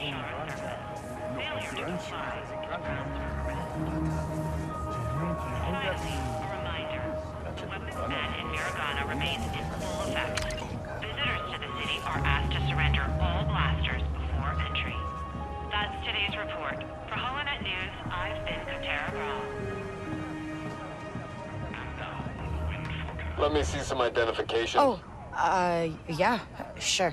Let me see some identification. Oh, yeah, sure.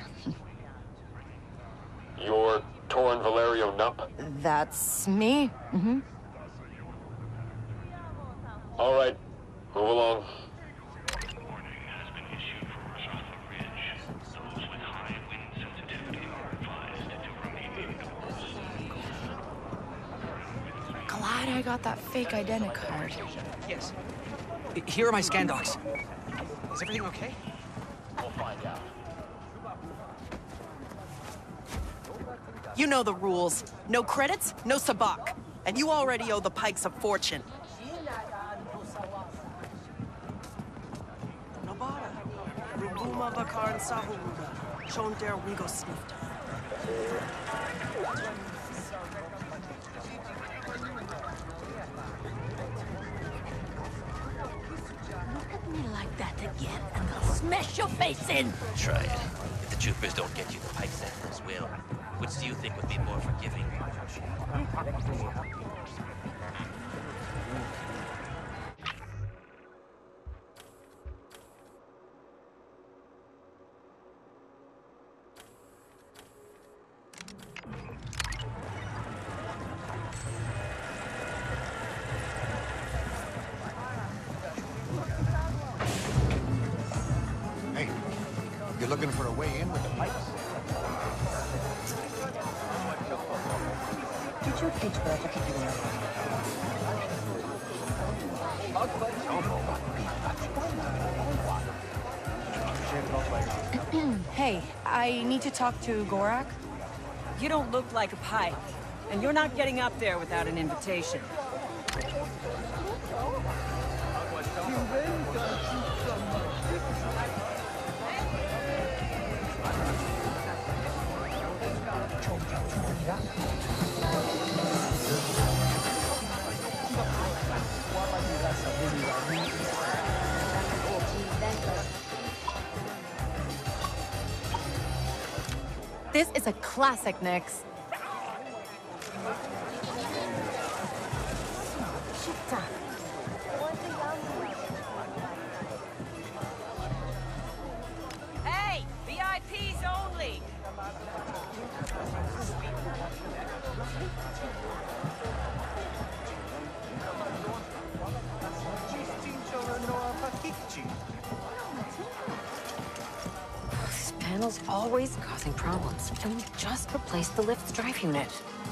You're Torrin Valerio Nupp? That's me. Mm-hmm. All right, move along. Glad I got that fake identi card. Yes. Here are my scan docs. Is everything okay? We'll find out. You know the rules. No credits, no sabak. And you already owe the Pikes a fortune. Nobara. Rubuma Bakar and Sahuruda. Shon der Wigo sniffed. Like that again, and I'll smash your face in! Try it. If the troopers don't get you, the Pike Settlers will. Which do you think would be more forgiving? You're looking for a way in with the Pikes? Hey, I need to talk to Gorak. You don't look like a Pike, and you're not getting up there without an invitation. This is a classic, Nyx. Hey! VIPs only! This panel's always causing problems, and we just replaced the lift's drive unit.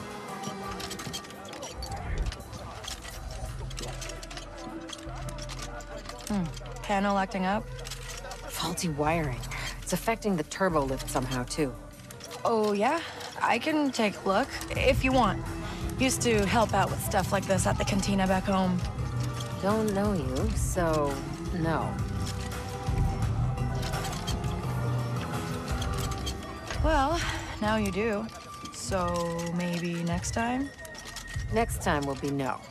Panel acting up? Faulty wiring. It's affecting the turbo lift somehow, too. Oh, yeah? I can take a look, if you want. Used to help out with stuff like this at the cantina back home. Don't know you, so no. Well, now you do. So maybe next time? Next time will be no.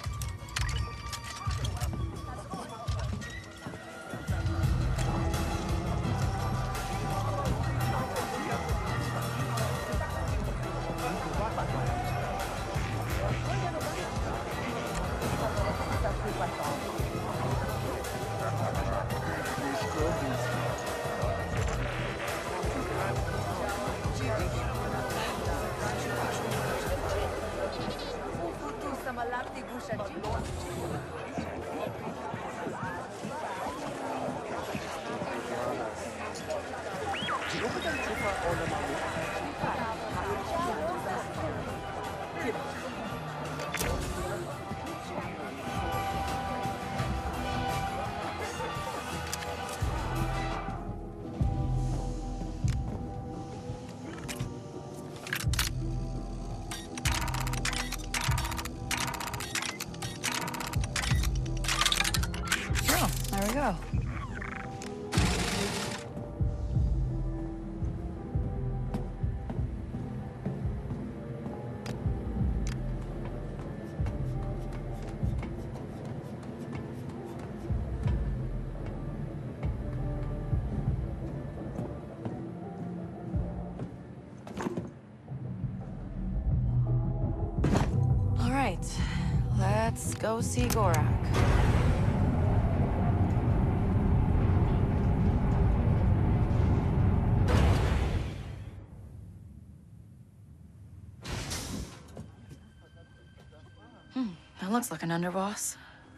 Oh, there we go. go see Gorak. That looks like an underboss.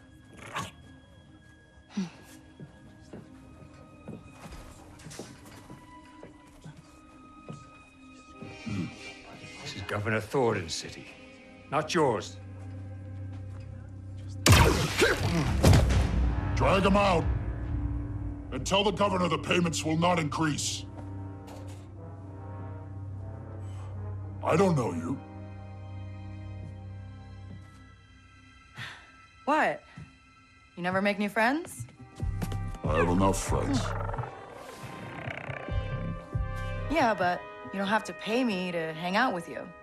This is Governor Thornton's city, not yours. Drag him out. And tell the governor the payments will not increase. I don't know you. What? You never make new friends? I have enough friends. Yeah, but you don't have to pay me to hang out with you.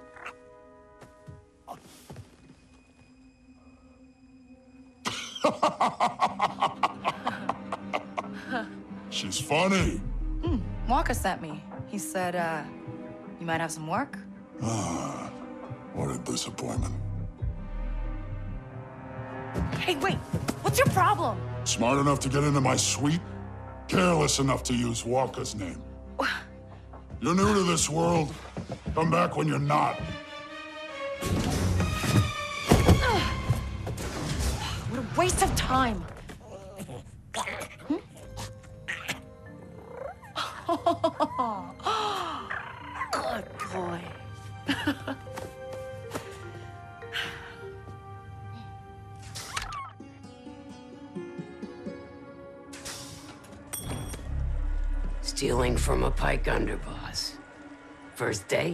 She's funny. Walker sent me. He said, you might have some work? What a disappointment. Hey, wait! What's your problem? Smart enough to get into my suite? Careless enough to use Walker's name. You're new to this world. Come back when you're not. What a waste of time! Good boy. Stealing from a Pike underboss. First day?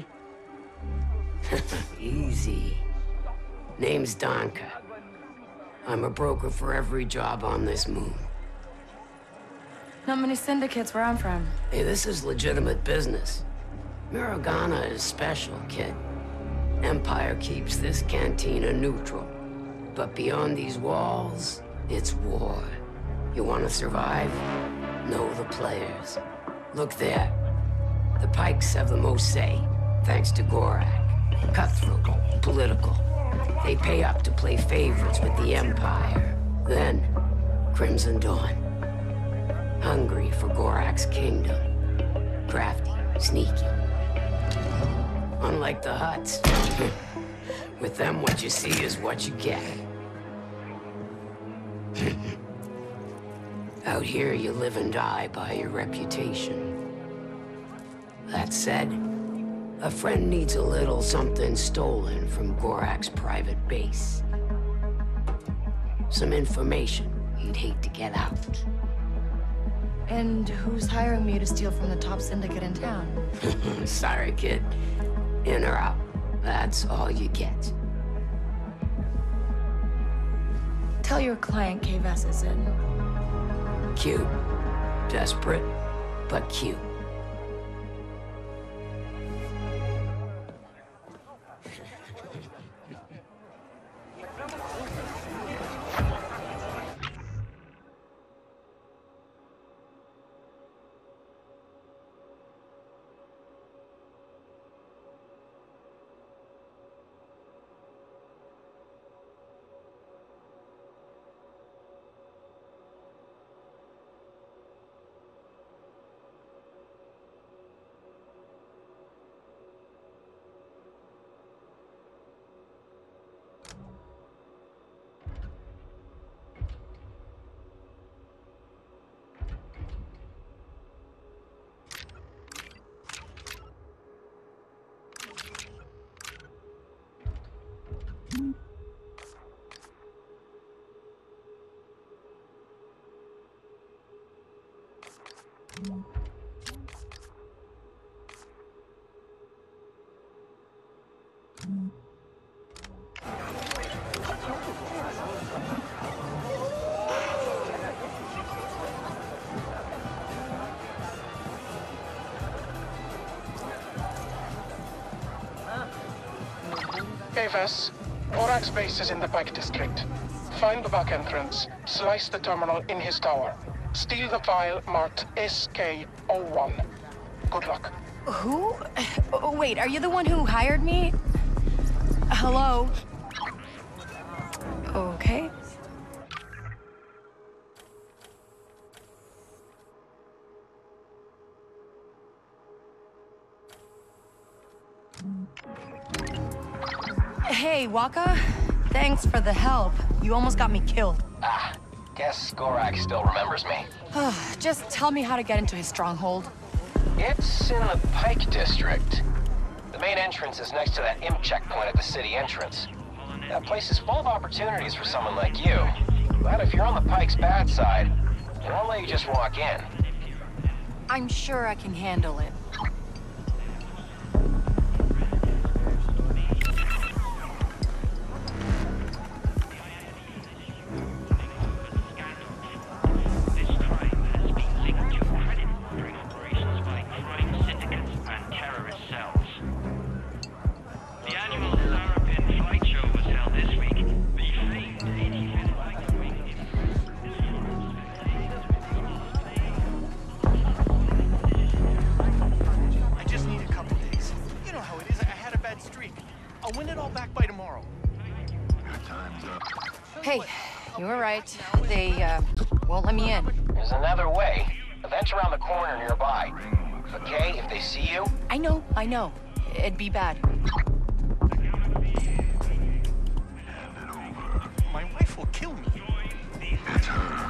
Easy. Name's Donka. I'm a broker for every job on this moon. Not many syndicates where I'm from. Hey, this is legitimate business. Mirogana is special, kid. Empire keeps this cantina neutral. But beyond these walls, it's war. You want to survive? Know the players. Look there. The Pikes have the most say, thanks to Gorak. Cutthroat, political. They pay up to play favorites with the Empire. Then, Crimson Dawn. Hungry for Gorak's kingdom. Crafty, sneaky. Unlike the Hutts. With them, what you see is what you get. Out here, you live and die by your reputation. That said, a friend needs a little something stolen from Gorak's private base. Some information he'd hate to get out. And who's hiring me to steal from the top syndicate in town? Sorry, kid. In or out, that's all you get. Tell your client K-Vess is in. Cute. Desperate, but cute. K-Vess, Gorak's base is in the Pike District. Find the back entrance, slice the terminal in his tower. Steal the file marked SK-01. Good luck. Who? Oh, wait, are you the one who hired me? Hello? Okay. Hey, Waka. Thanks for the help. You almost got me killed. Guess Gorak still remembers me. Just tell me how to get into his stronghold. It's in the Pike District. The main entrance is next to that imp checkpoint at the city entrance. That place is full of opportunities for someone like you. But if you're on the Pike's bad side, they won't let you just walk in. I'm sure I can handle it. Hey, you were right. They, won't let me in. There's another way. The vent's around the corner nearby. Okay, if they see you... I know. It'd be bad. My wife will kill me. It's her.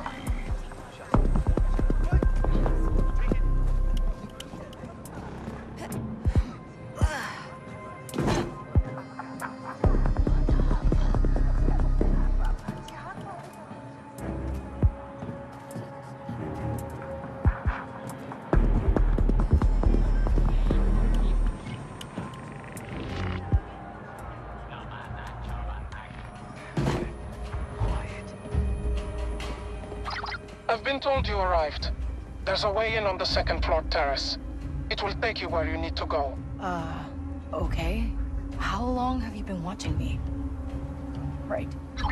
I've been told you arrived. There's a way in on the second floor terrace. It will take you where you need to go. Okay. How long have you been watching me? Right.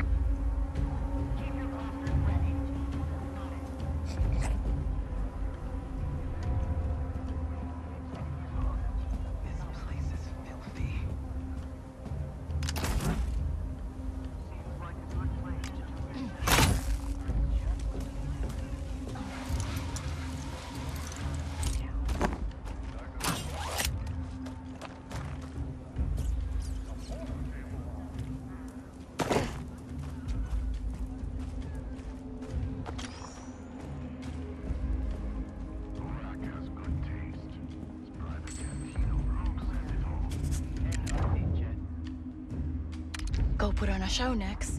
Go put on a show next.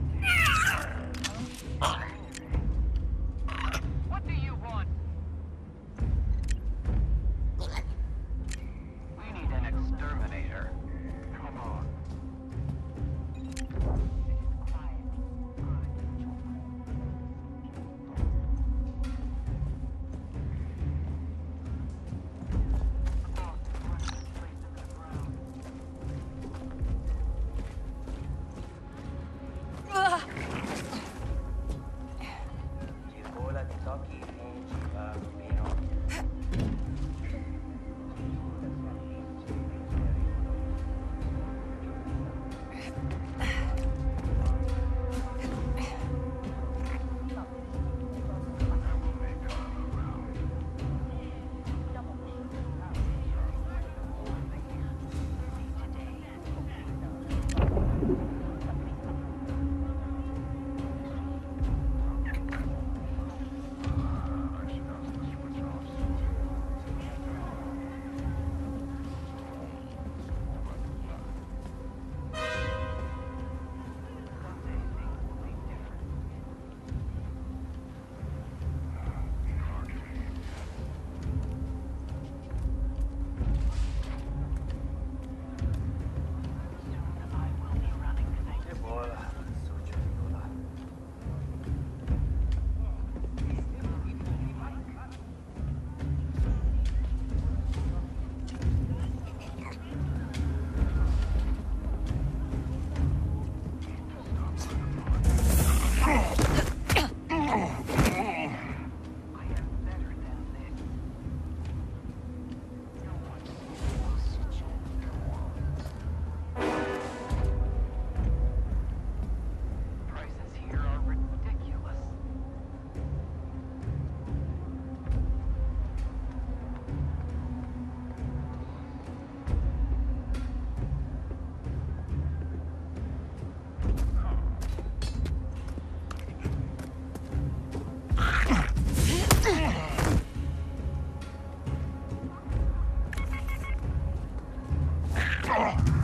What do you want? We need an exterminator. Come on.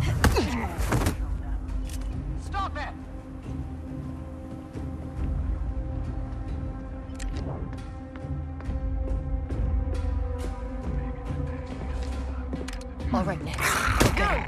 Stop it! All right, Nick. Go.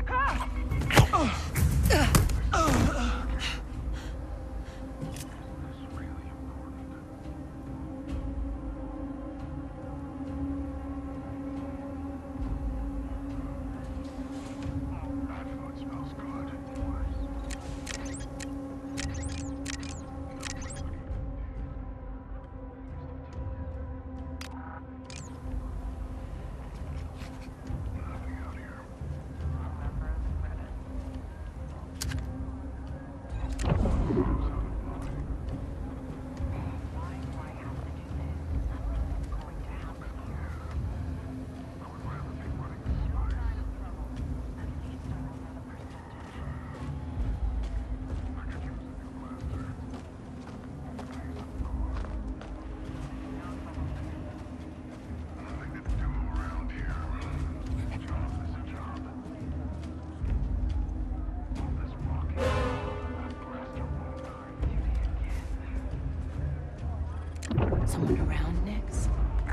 Someone around, Nix?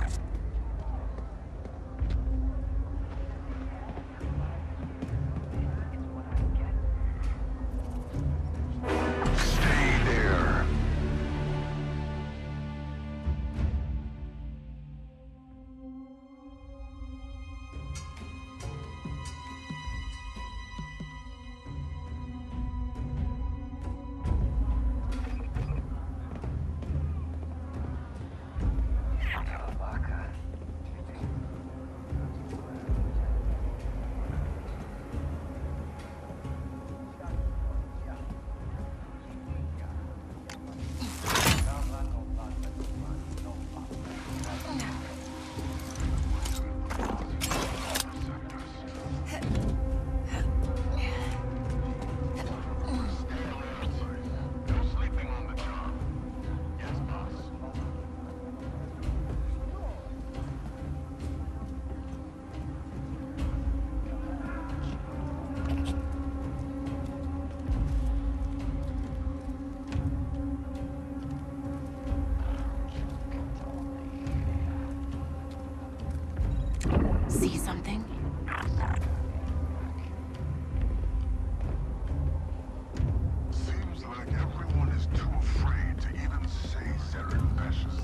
Stay there. See something? Seems like everyone is too afraid to even say Zerrin Vash's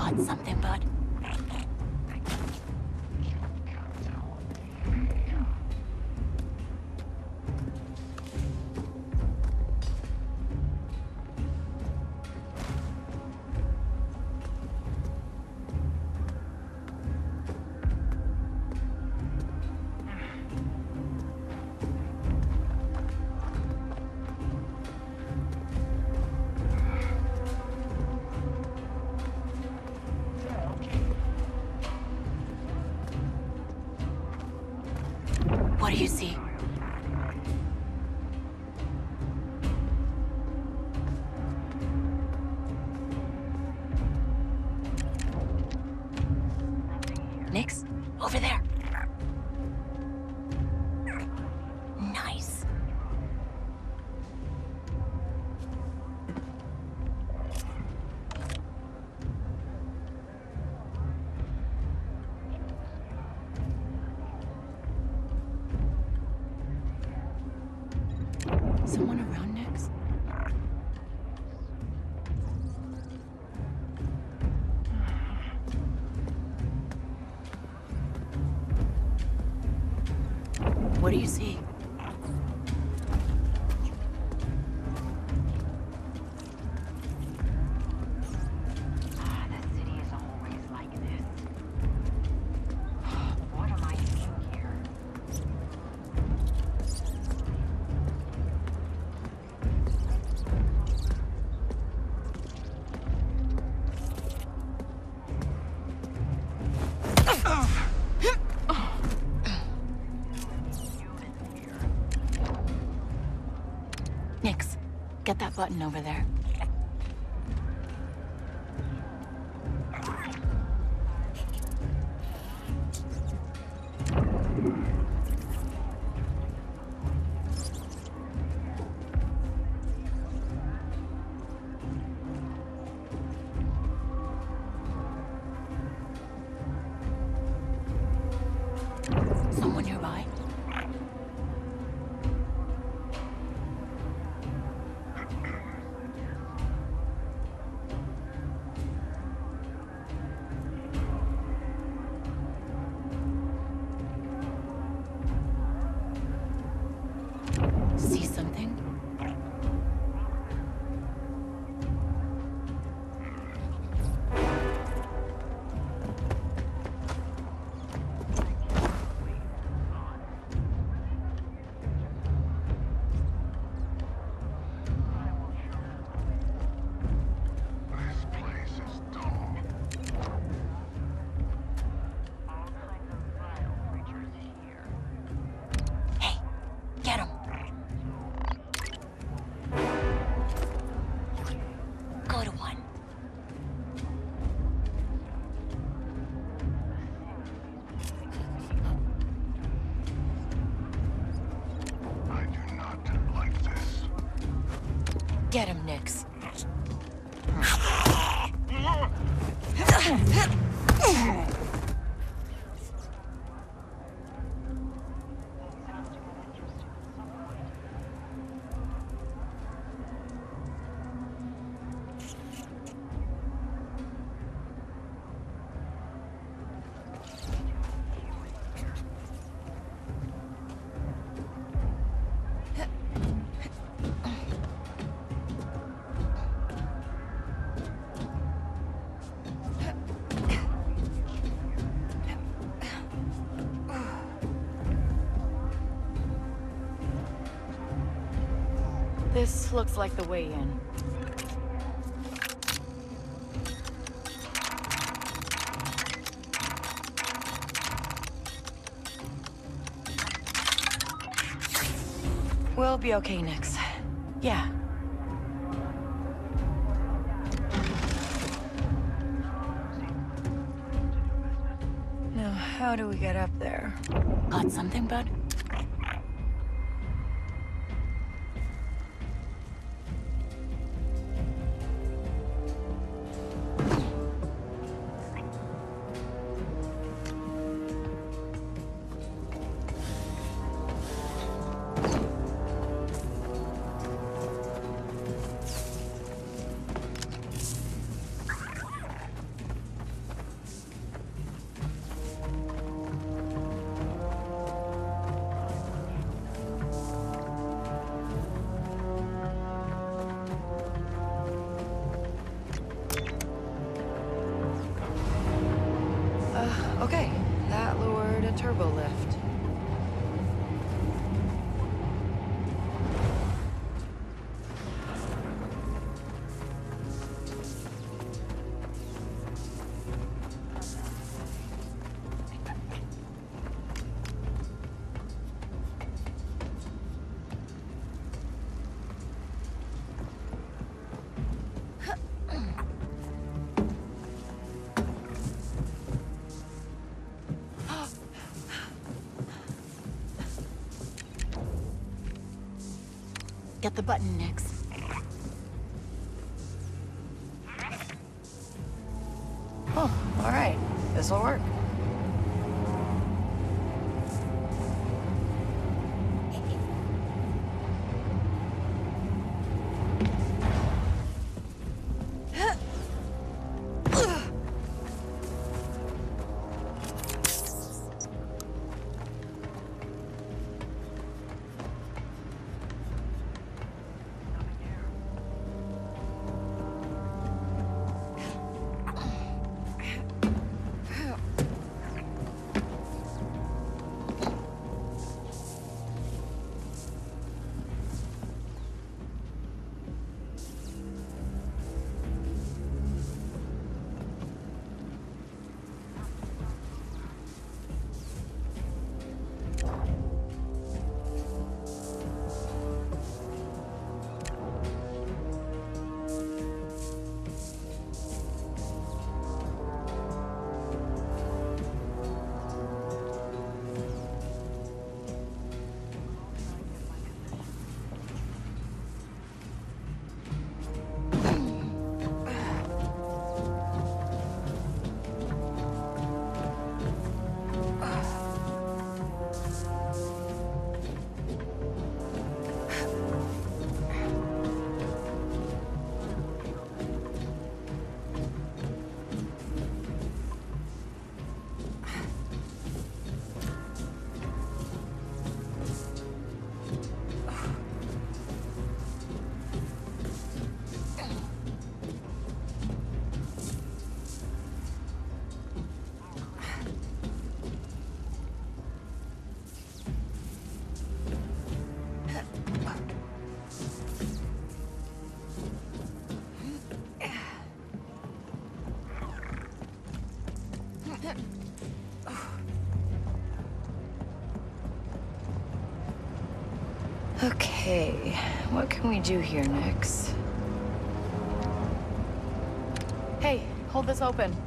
Got something, bud? What do you see? Nix, over there. Nice. Someone around next? What do you see? The city is always like this. What am I doing here? Nix, get that button over there. Someone nearby? See something? Hey, get him. Go to one. I do not like this. Get him, Nix. This looks like the way in. We'll be okay, Nix. Yeah. Now, how do we get up there? Got something, bud? turbo lift. Get the button, Nix. Oh, all right. This'll work. Okay, what can we do here next? Hey, hold this open.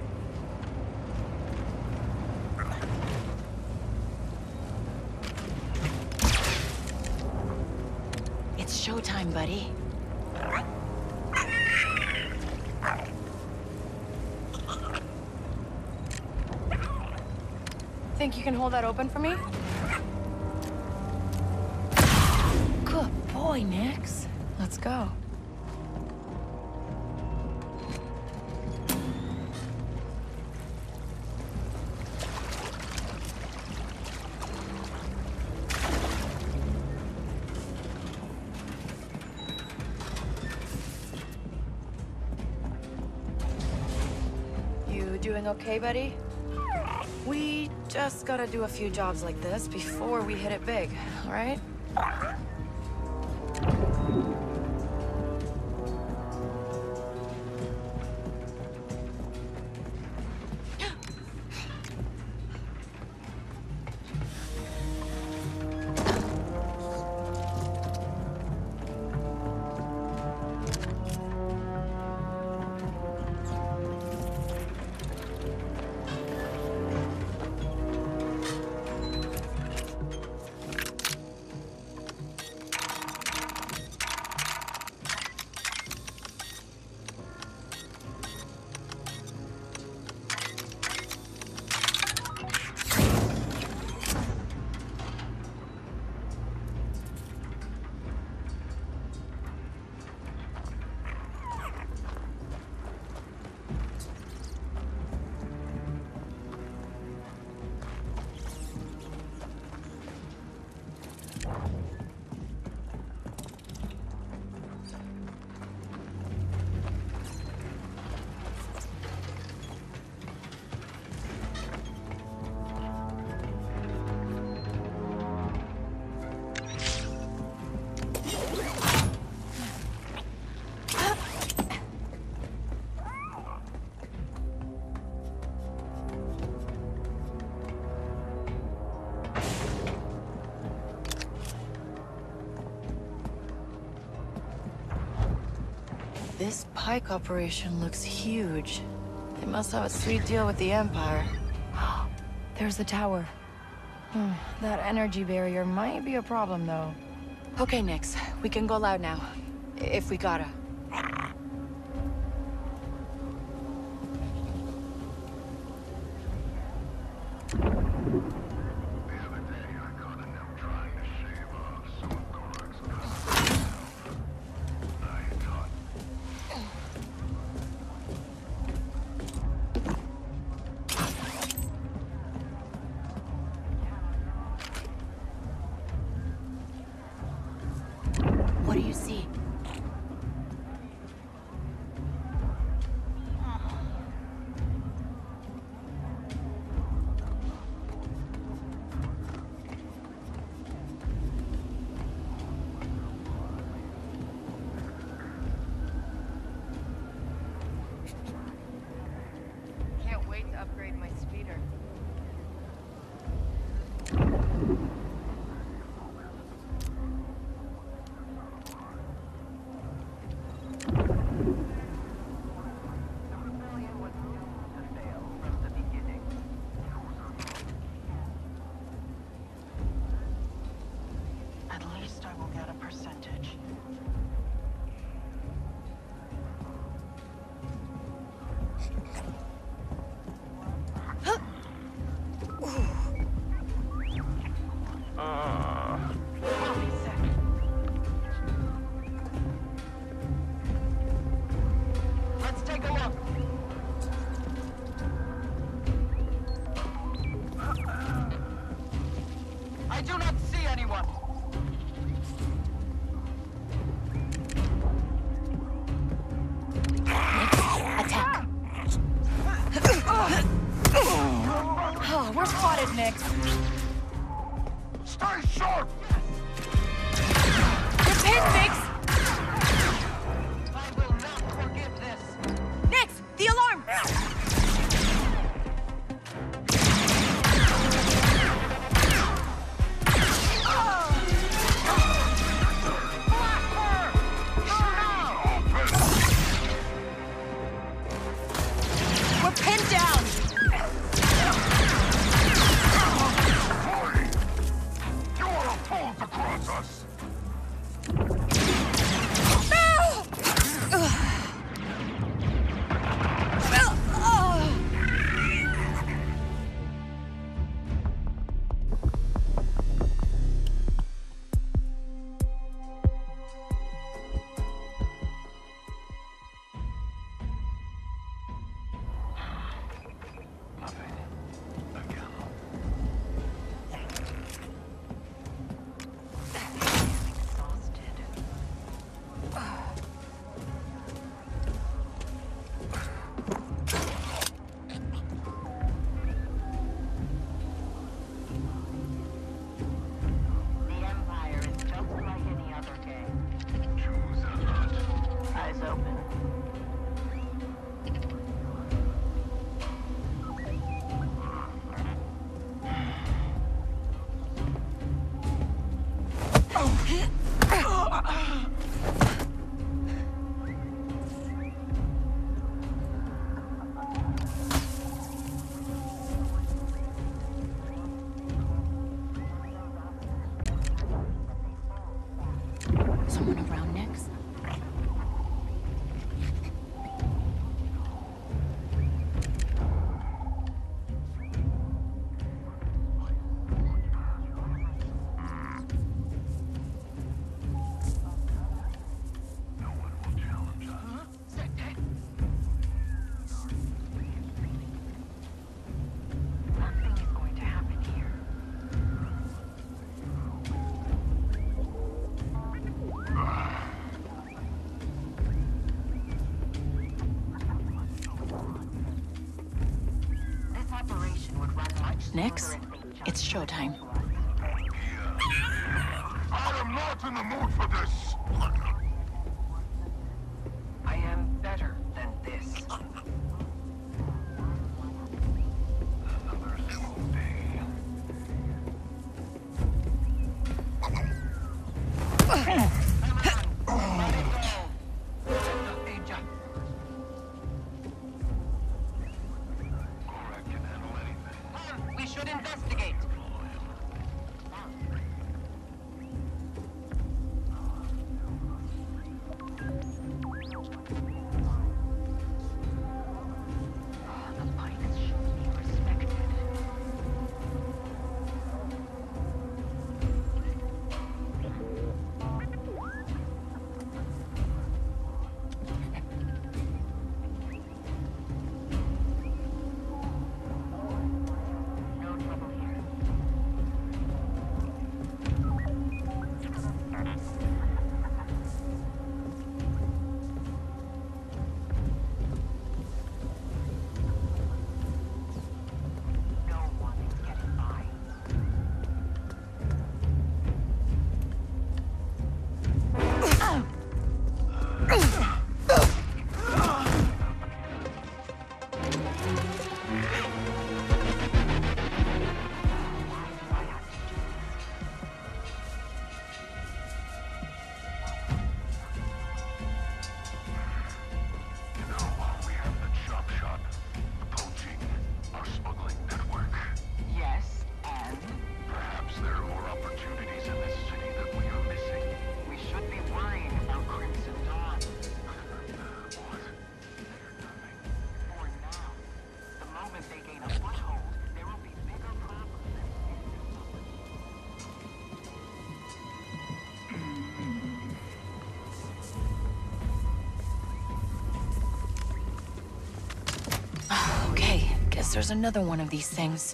It's showtime, buddy. Think you can hold that open for me? Good boy, Nix. Let's go. You doing okay, buddy? We just gotta do a few jobs like this before we hit it big, all right? This Pike operation looks huge. They must have a sweet deal with the Empire. There's the tower. That energy barrier might be a problem, though. Okay, Nix. We can go loud now. If we gotta. What do you see? Can't wait to upgrade my speeder. At least I will get a percentage. Let's take a look. I do not see anyone. Attack. Oh, we're spotted, Nix. Stay sharp! You're pinned, Nix! I will not forgive this. Nix! The alarm! We're pinned down! You are a fool to cross us! Someone around Nix? Nix, it's showtime. I am not in the mood for this! I am better than this. Another slow day. Let it go. guess there's another one of these things.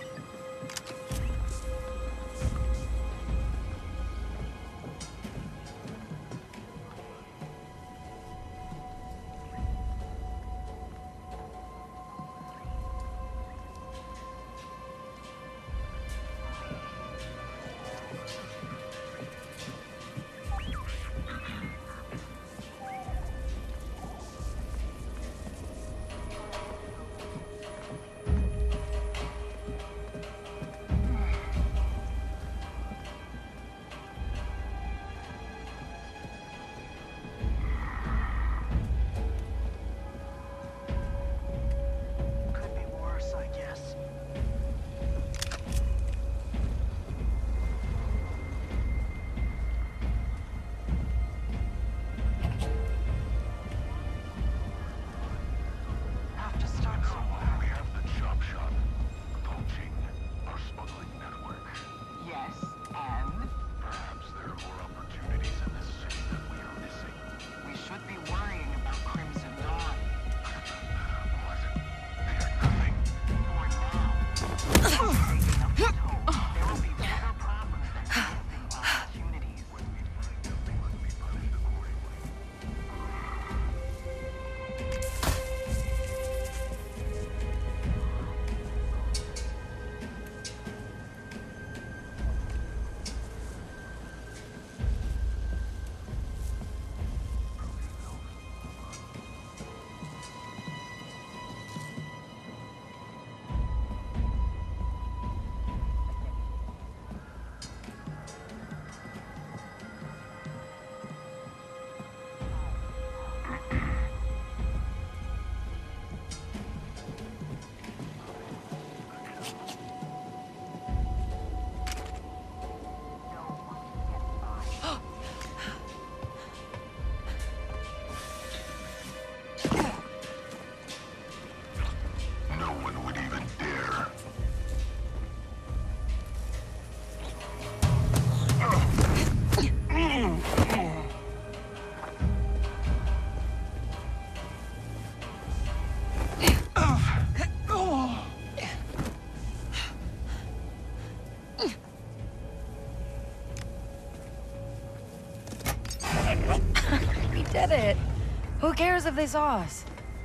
We did it. Who cares if they saw us?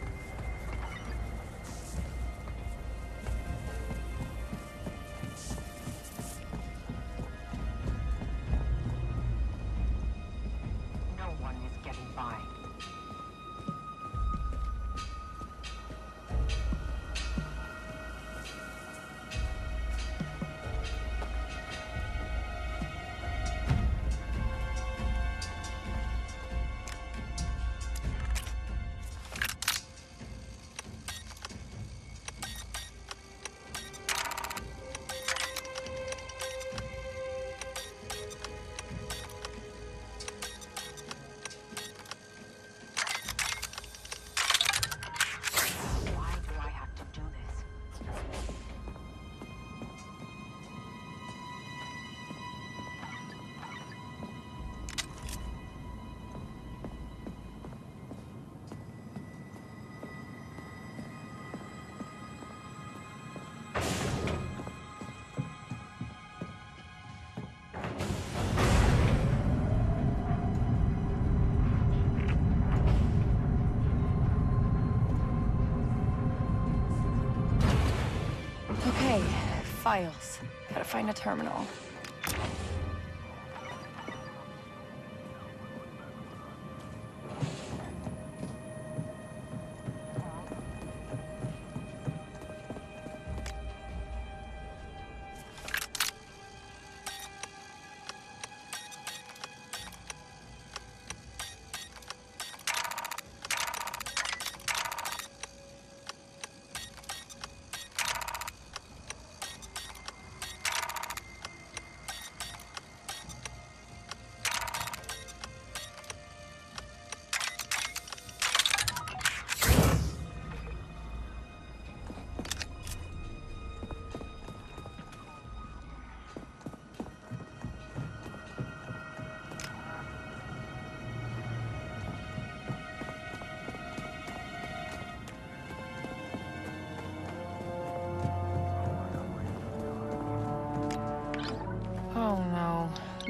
No one is getting by. Okay, files. Gotta find a terminal.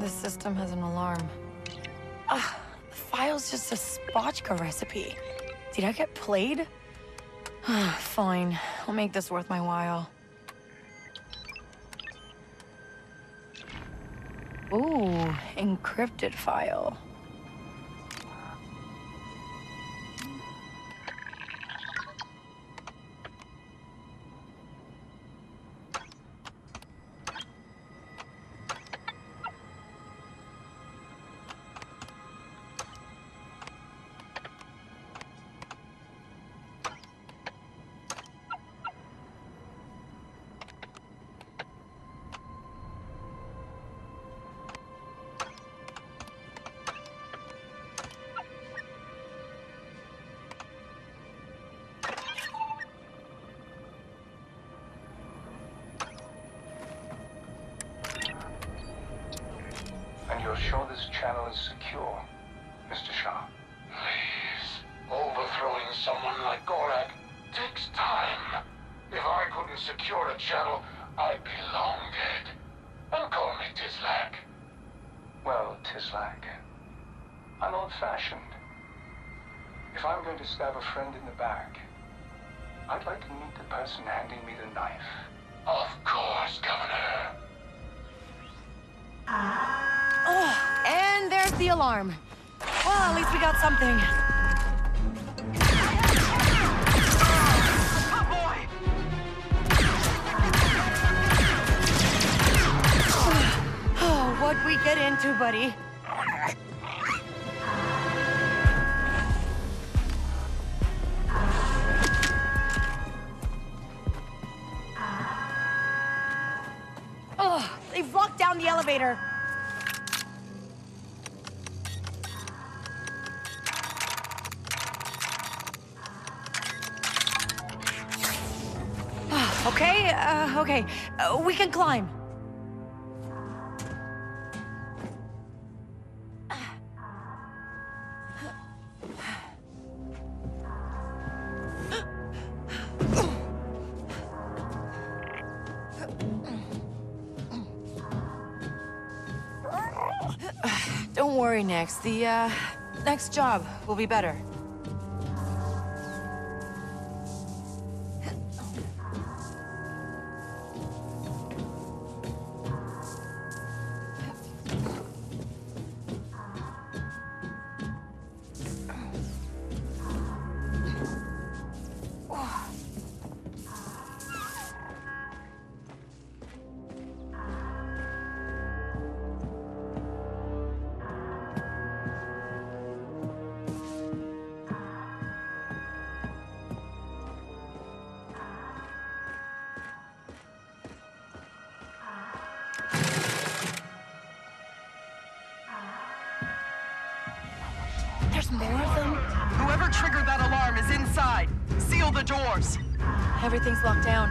the system has an alarm. Ah, the file's just a spotchka recipe. Did I get played? Fine, I'll make this worth my while. Ooh, encrypted file. And you're sure this channel is secure, Mr. Shah? Please. Overthrowing someone like Gorak takes time. If I couldn't secure a channel, I'd be long dead. And call me Tislak. Well, Tislak, I'm old-fashioned. If I'm going to stab a friend in the back, I'd like to meet the person handing me the knife. Of course, Governor. Oh, and there's the alarm. Well, at least we got something. Oh, what'd we get into, buddy? Oh, they've locked down the elevator. Okay, we can climb. Don't worry, Nix. The, next job will be better. There's more of them? Whoever triggered that alarm is inside. Seal the doors. Everything's locked down.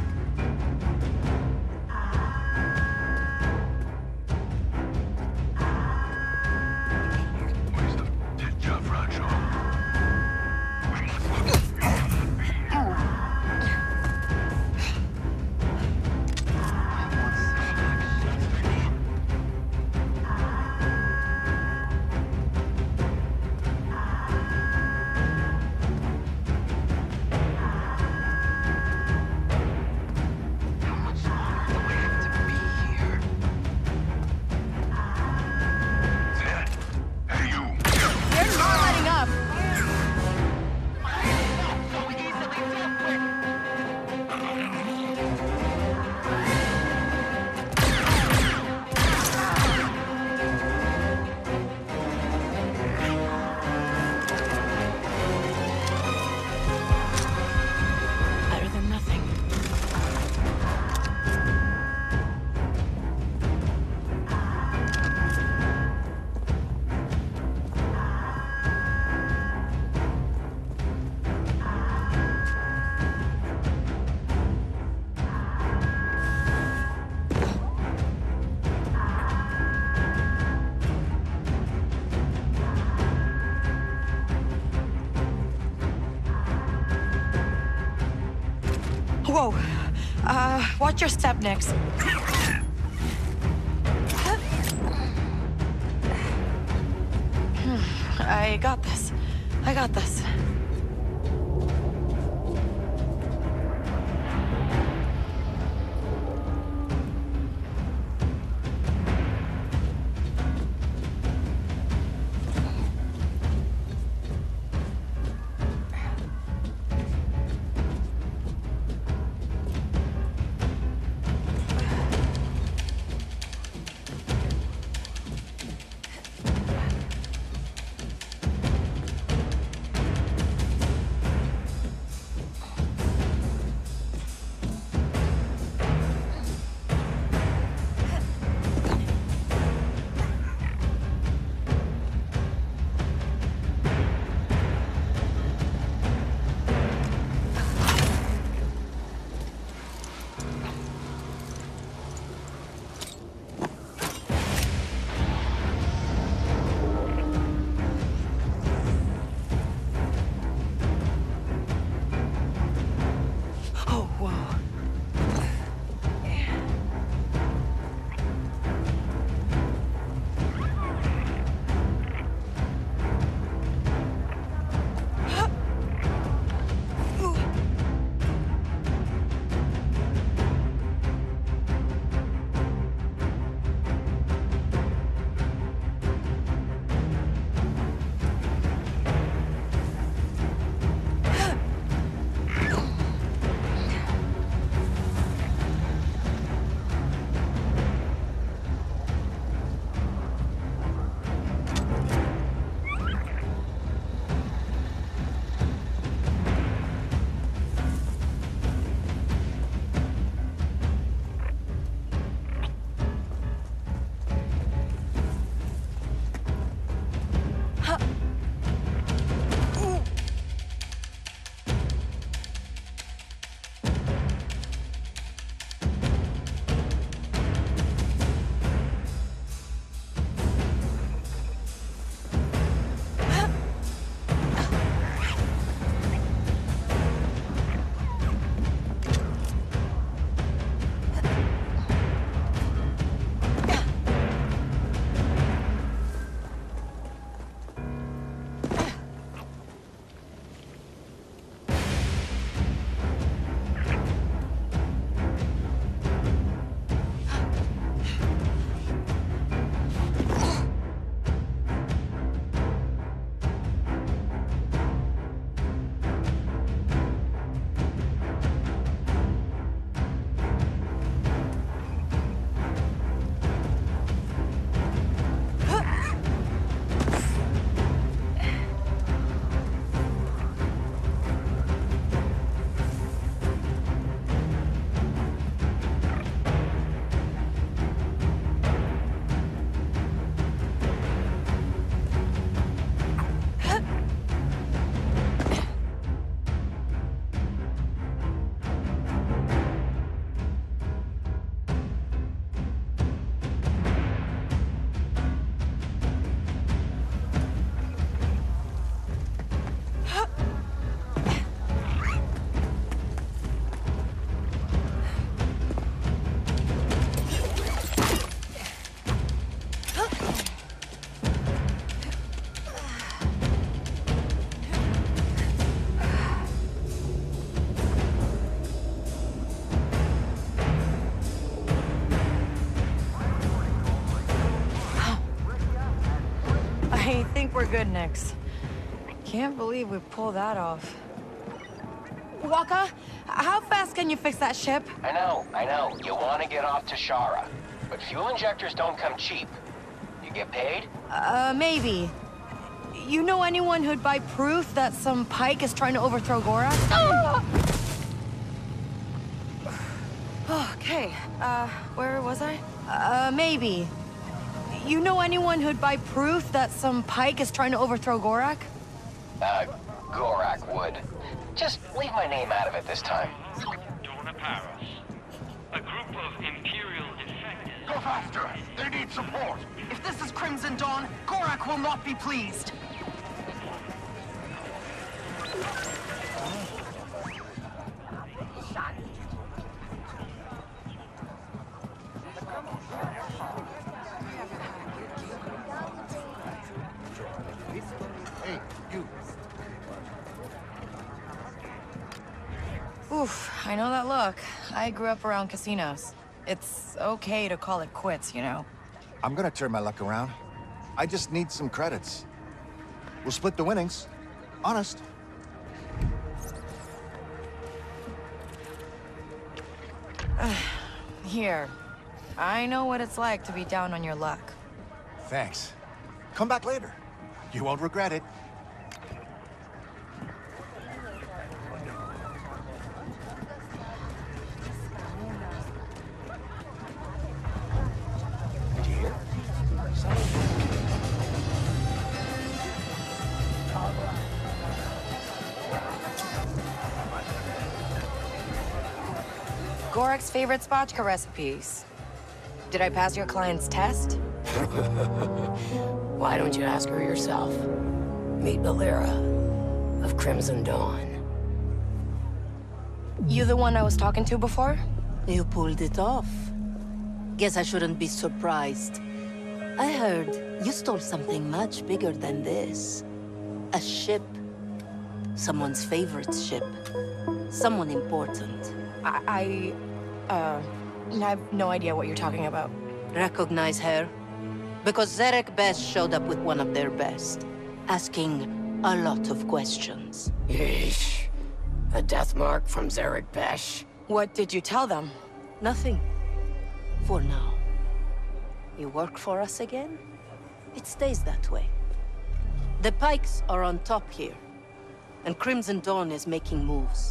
Whoa. Watch your step, Nix. I got this. I got this. I think we're good, Nix. Can't believe we pulled that off. Waka, how fast can you fix that ship? I know. You want to get off to Shara. But fuel injectors don't come cheap. You get paid? Maybe. You know anyone who'd buy proof that some Pike is trying to overthrow Gorak? Okay, where was I? Maybe. You know anyone who'd buy proof that some Pike is trying to overthrow Gorak? Gorak would. Just leave my name out of it this time. Donna Paros. A group of Imperial defectors... Go faster! They need support! If this is Crimson Dawn, Gorak will not be pleased. Oof, I know that look. I grew up around casinos. It's okay to call it quits, you know? I'm gonna turn my luck around. I just need some credits. We'll split the winnings. Honest. Here. I know what it's like to be down on your luck. Thanks. Come back later. You won't regret it. Gorak's favorite spotchka recipes. Did I pass your client's test? Why don't you ask her yourself? Meet Valera of Crimson Dawn. You the one I was talking to before? You pulled it off. Guess I shouldn't be surprised. I heard you stole something much bigger than this. A ship. Someone's favorite ship. Someone important. I have no idea what you're talking about. Recognize her? Because Zarek Besh showed up with one of their best, asking a lot of questions. Yeesh. A death mark from Zarek Besh? What did you tell them? Nothing. For now. You work for us again? It stays that way. The Pikes are on top here, and Crimson Dawn is making moves.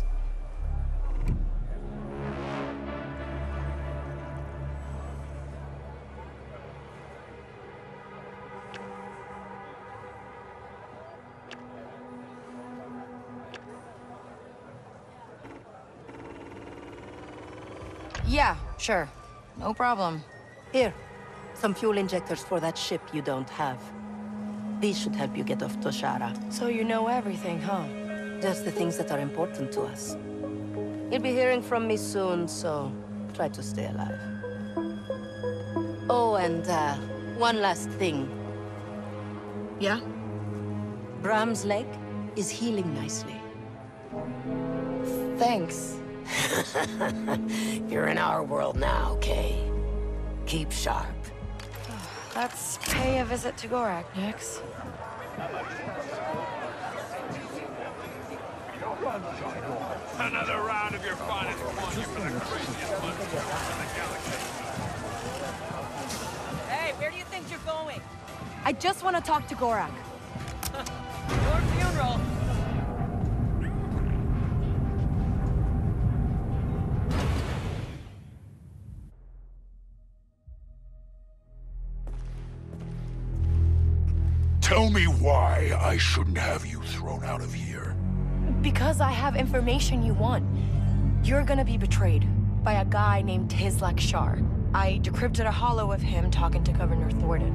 Yeah, sure. No problem. Here, some fuel injectors for that ship you don't have. These should help you get off Toshara. So you know everything, huh? Just the things that are important to us. You'll be hearing from me soon, so try to stay alive. Oh, and one last thing. Yeah? Bram's leg is healing nicely. Thanks. You're in our world now, Kay. Keep sharp. Let's pay a visit to Gorak next. Another round of your finest one for the craziest bunch in the galaxy. Hey, where do you think you're going? I just want to talk to Gorak. Your funeral. Tell me why I shouldn't have you thrown out of here. Because I have information you want. You're gonna be betrayed by a guy named Tizlak Shar. I decrypted a holo of him talking to Governor Thornton.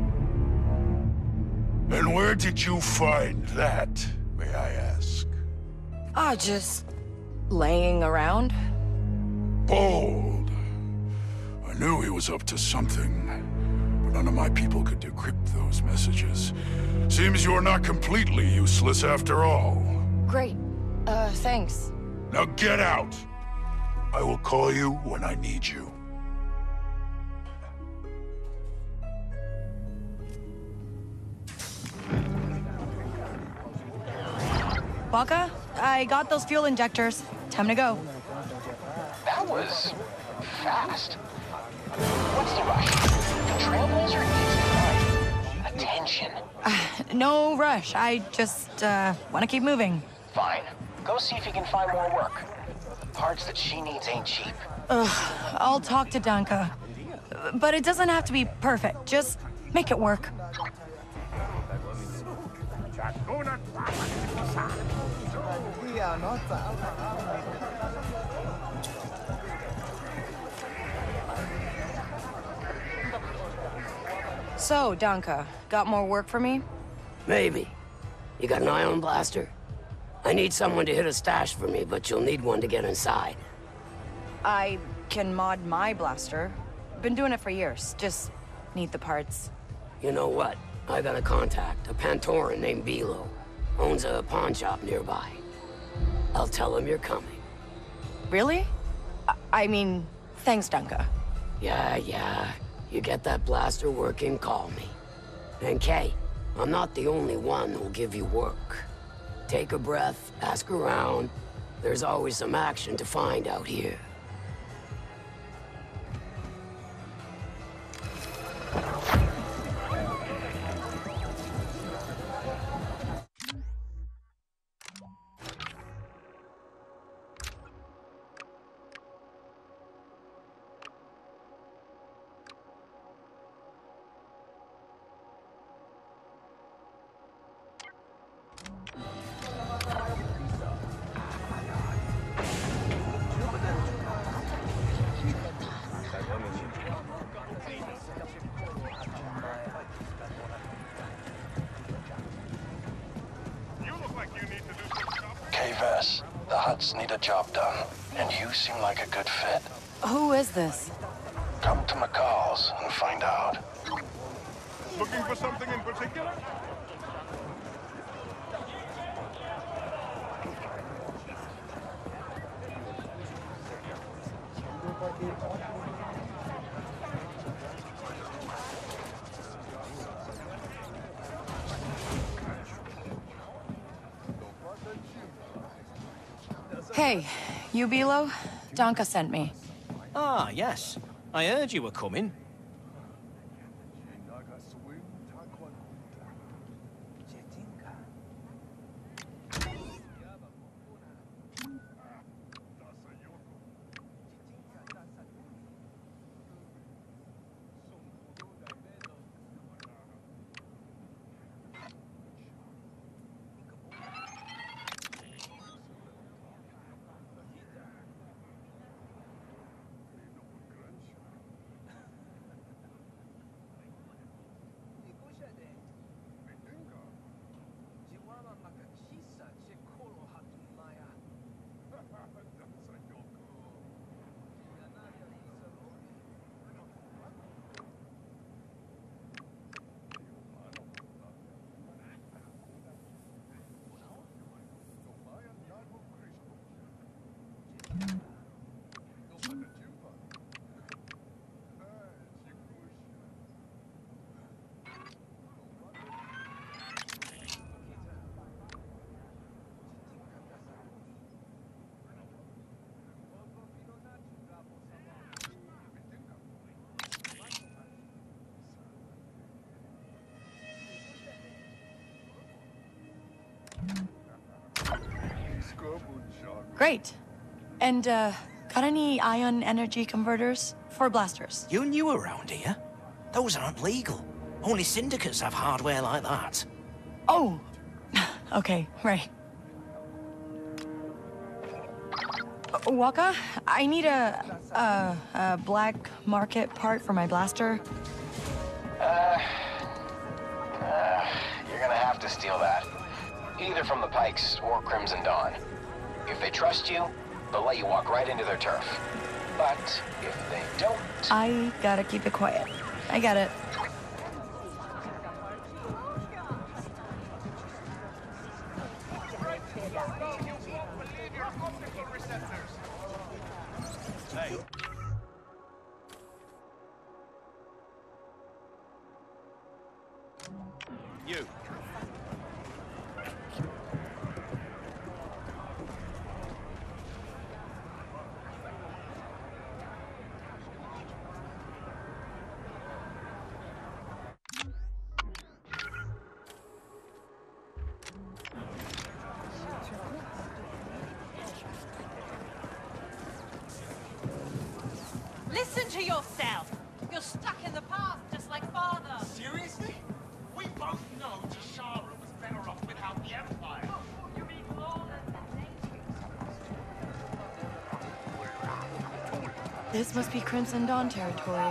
And where did you find that, may I ask? Just laying around. Bold. I knew he was up to something, but none of my people could decrypt those messages. Seems you're not completely useless after all. Great. Thanks. Now get out! I will call you when I need you. Baka, I got those fuel injectors. Time to go. That was fast. What's the rush? The Trailblazer needs my attention. No rush. I just, want to keep moving. Fine. Go see if you can find more work. The parts that she needs ain't cheap. I'll talk to Danka. But it doesn't have to be perfect. Just make it work. So, Danka, got more work for me? Maybe. You got an ion blaster? I need someone to hit a stash for me, but you'll need one to get inside. I can mod my blaster. Been doing it for years. Just need the parts. You know what? I got a contact, a Pantoran named Bilo. Owns a pawn shop nearby. I'll tell him you're coming. Really? I mean, thanks, Dunka. Yeah. You get that blaster working, call me. And Kay, I'm not the only one who'll give you work. Take a breath, ask around. There's always some action to find out here. K-Vess, the Huts need a job done, and you seem like a good fit. Who is this? Come to McCall's and find out. Looking for something in particular? Hey, you Bilo? Donka sent me. Ah, yes. I heard you were coming. Great. And, got any ion energy converters for blasters? You're new around here. Those aren't legal. Only syndicates have hardware like that. Oh! Okay, right. Waka, I need a black market part for my blaster. You're gonna have to steal that. Either from the Pikes or Crimson Dawn. If they trust you, they'll let you walk right into their turf. But if they don't... I gotta keep it quiet. I got it. Hey. You. Listen to yourself! You're stuck in the past, just like father! Seriously? We both know Tashara was better off without the Empire. This must be Crimson Dawn territory.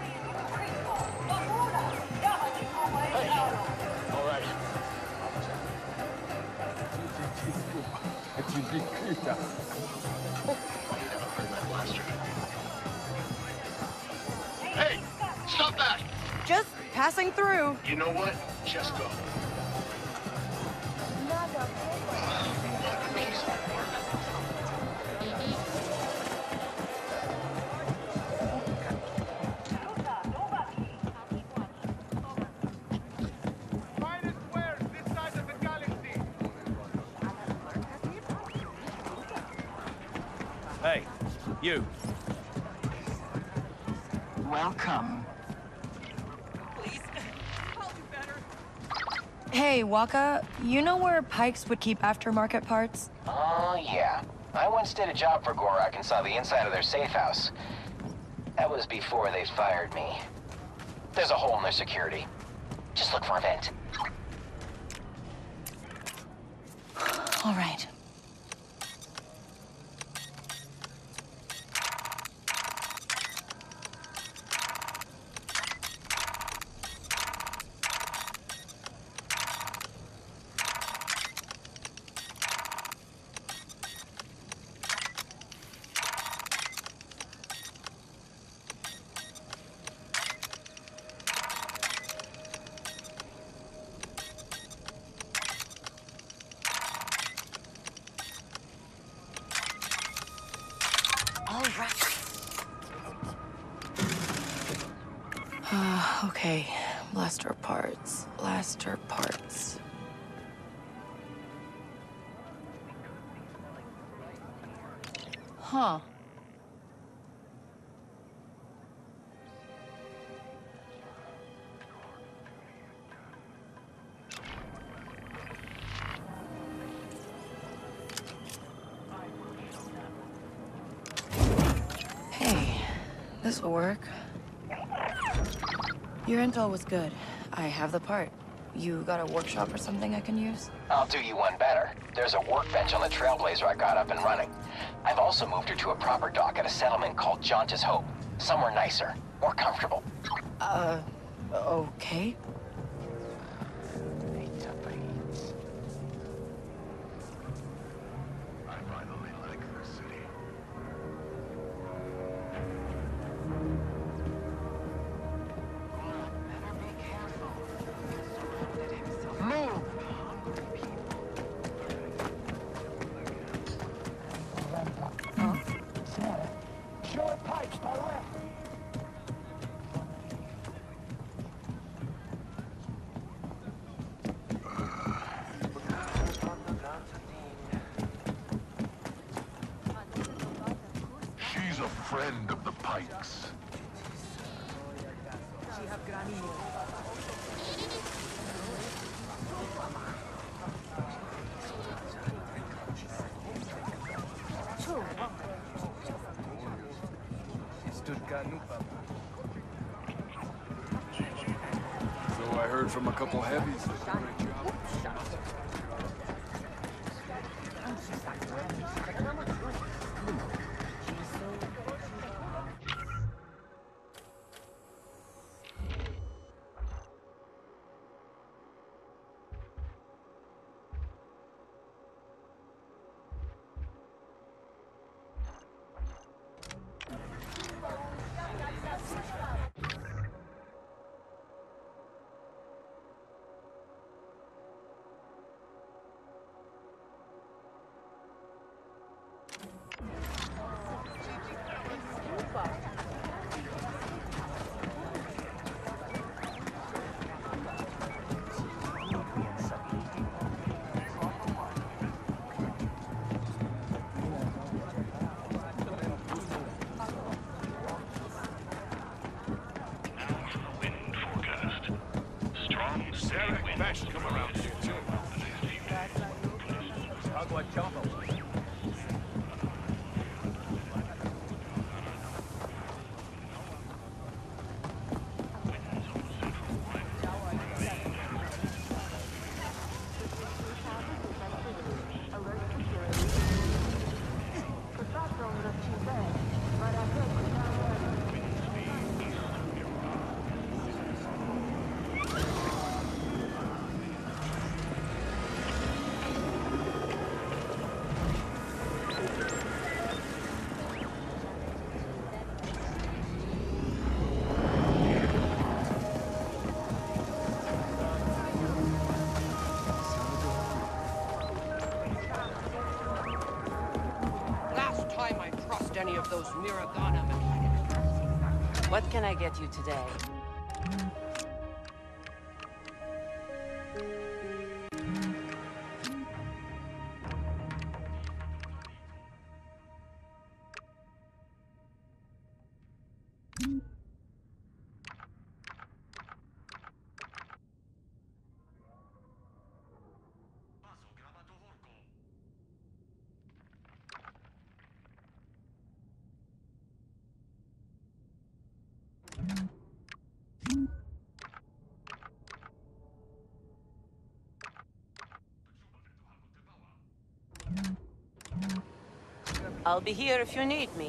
Hey, stop that! Just passing through. You know what? Just go. Hey, you. Welcome. Hey, Waka, you know where Pikes would keep aftermarket parts? Oh, yeah. I once did a job for Gorak and saw the inside of their safe house. That was before they fired me. There's a hole in their security. Just look for a vent. All right. Okay, blaster parts, blaster parts. Huh. Hey, this will work. Your intel was good. I have the part. You got a workshop or something I can use? I'll do you one better. There's a workbench on the Trailblazer I got up and running. I've also moved her to a proper dock at a settlement called Jauntus Hope. Somewhere nicer, more comfortable. Okay. She's a friend of the Pikes. So I heard from a couple heavies. Best come around here too. Agua Chamo. Any of those Miragana mechanics. What can I get you today? I'll be here if you need me.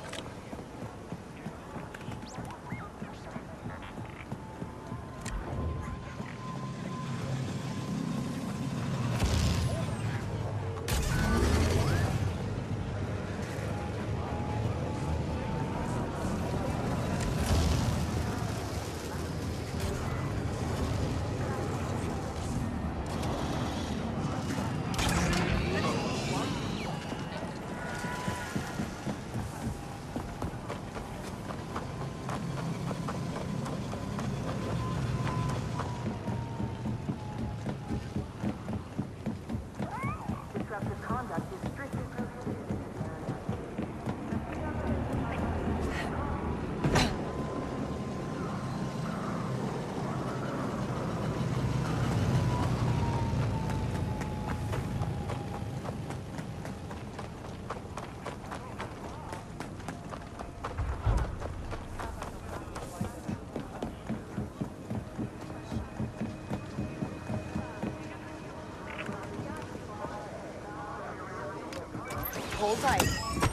Hold tight.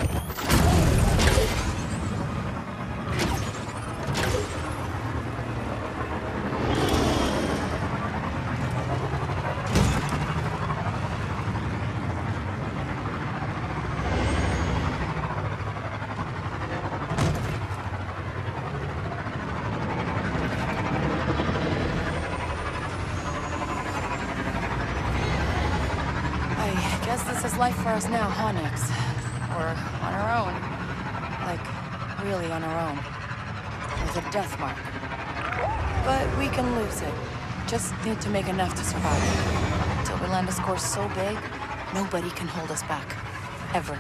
I guess this is life for us now, huh, Nix? We're on our own. Like, really on our own. There's a death mark. But we can lose it. Just need to make enough to survive. Till we land a score so big, nobody can hold us back. Ever.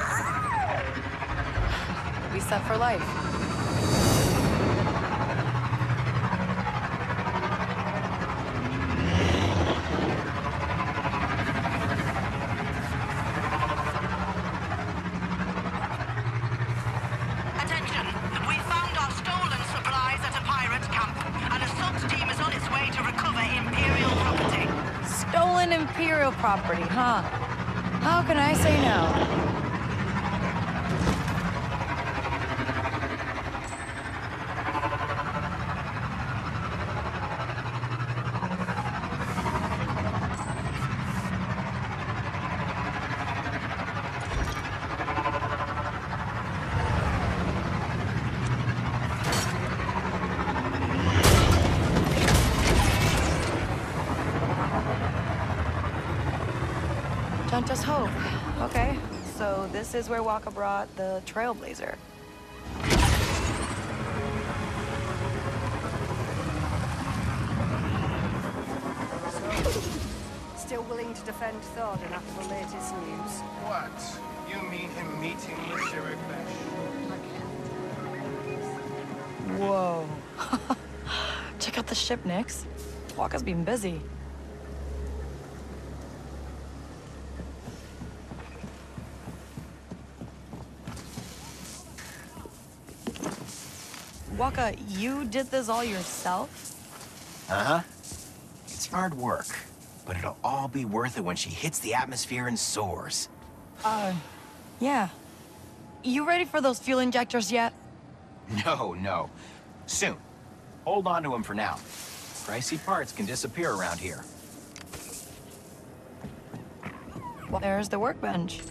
We set for life. Imperial property, huh? How can I say no? Don't just hope. Okay, so this is where Waka brought the Trailblazer. Still willing to defend Tharden after the latest news? What? You mean him meeting with Shirokbesh? Whoa. Check out the ship, Nix. Waka's been busy. Waka, you did this all yourself? Uh-huh. It's hard work, but it'll all be worth it when she hits the atmosphere and soars. Yeah. You ready for those fuel injectors yet? No. Soon. Hold on to them for now. Pricey parts can disappear around here. Well, there's the workbench.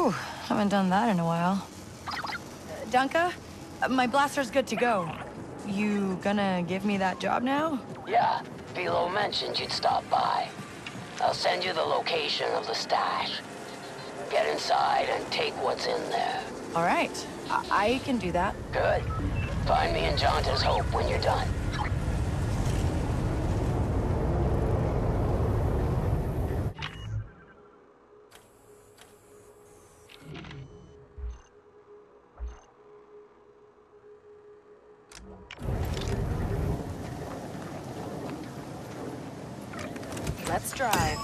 Whew, haven't done that in a while. Dunka, my blaster's good to go. You gonna give me that job now? Yeah, Philo mentioned you'd stop by. I'll send you the location of the stash. Get inside and take what's in there. All right, I can do that. Good. Find me in Jonta's Hope when you're done. Let's drive.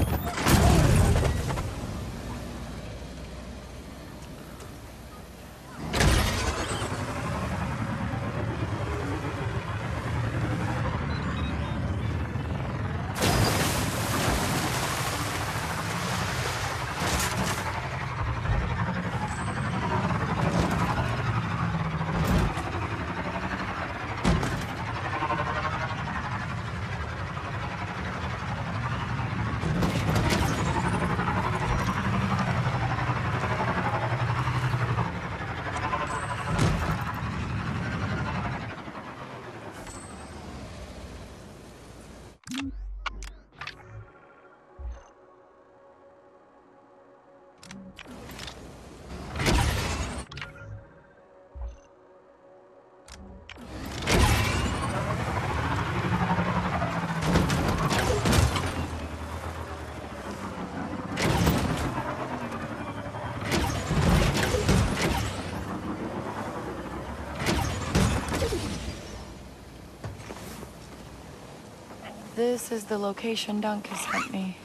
This is the location Dunk has sent me.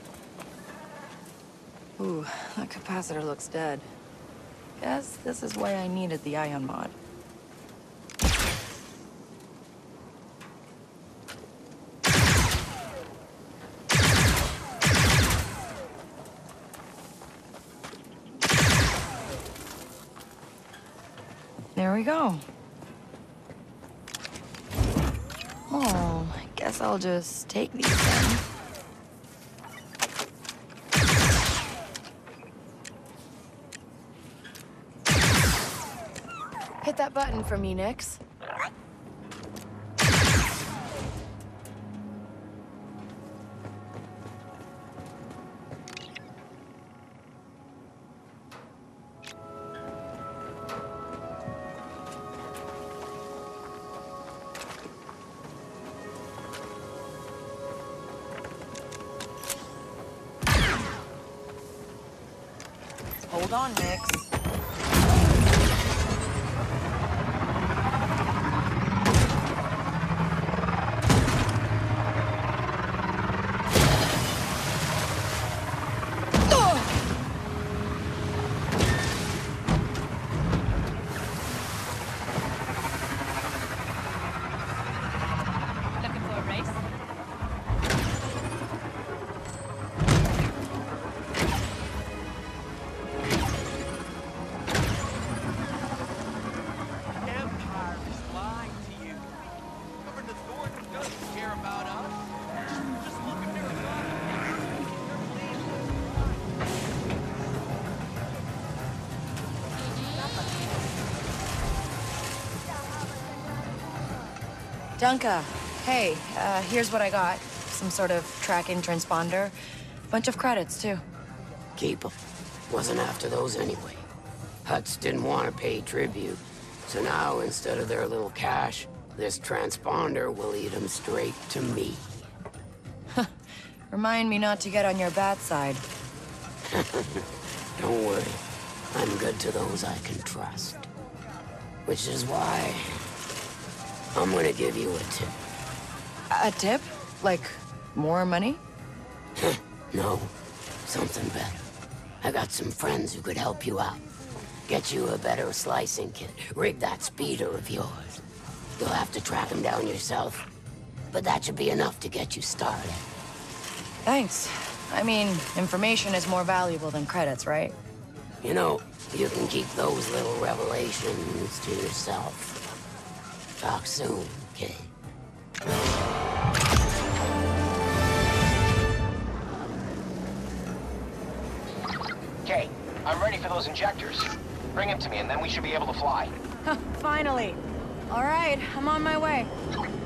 Ooh, that capacitor looks dead. Guess this is why I needed the ion mod. There we go. Oh, I guess I'll just take these then. Hit that button for me, Nix. Hold on, Nix. Looking for a race? Empire is lying to you. Governor Thornton doesn't care about us. Just look at Dunka, hey, here's what I got. Some sort of tracking transponder. Bunch of credits, too. Keep them. Wasn't after those anyway. Huts didn't want to pay tribute, so now instead of their little cash, this transponder will lead them straight to me. Remind me not to get on your bad side. Don't worry. I'm good to those I can trust. Which is why I'm gonna give you a tip. A tip? Like, more money? No, something better. I got some friends who could help you out. Get you a better slicing kit. Rig that speeder of yours. You'll have to track him down yourself, but that should be enough to get you started. Thanks. I mean, information is more valuable than credits, right? You know, you can keep those little revelations to yourself. Talk soon, kid. Okay, I'm ready for those injectors. Bring him to me, and then we should be able to fly. Finally. All right, I'm on my way.